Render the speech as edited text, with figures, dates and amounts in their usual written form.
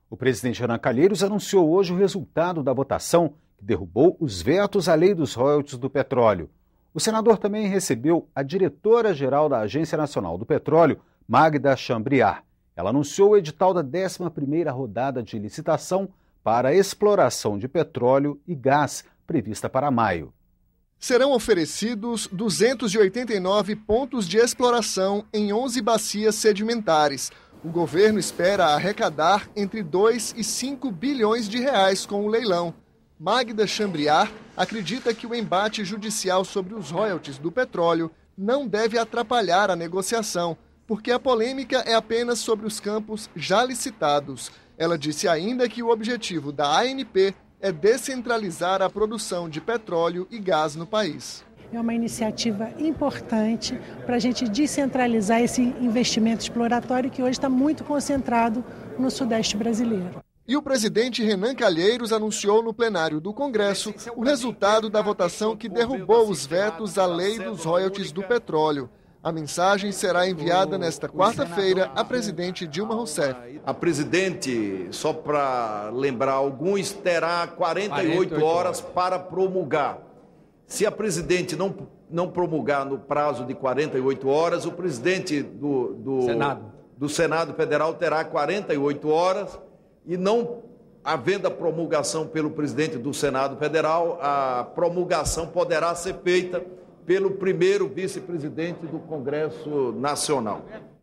O presidente Renan Calheiros anunciou hoje o resultado da votação que derrubou os vetos à lei dos royalties do petróleo. O senador também recebeu a diretora-geral da Agência Nacional do Petróleo, Magda Chambriard. Ela anunciou o edital da 11ª rodada de licitação para a exploração de petróleo e gás, prevista para maio. Serão oferecidos 289 pontos de exploração em 11 bacias sedimentares. O governo espera arrecadar entre 2 e 5 bilhões de reais com o leilão. Magda Chambriard acredita que o embate judicial sobre os royalties do petróleo não deve atrapalhar a negociação, porque a polêmica é apenas sobre os campos já licitados. Ela disse ainda que o objetivo da ANP é descentralizar a produção de petróleo e gás no país. É uma iniciativa importante para a gente descentralizar esse investimento exploratório que hoje está muito concentrado no Sudeste brasileiro. E o presidente Renan Calheiros anunciou no plenário do Congresso o resultado da votação que derrubou os vetos à lei dos royalties do petróleo. A mensagem será enviada nesta quarta-feira à presidente Dilma Rousseff. A presidente, só para lembrar alguns, terá 48 horas para promulgar. Se a presidente não promulgar no prazo de 48 horas, o presidente do Senado Federal terá 48 horas e não havendo a promulgação pelo presidente do Senado Federal, a promulgação poderá ser feita pelo primeiro vice-presidente do Congresso Nacional.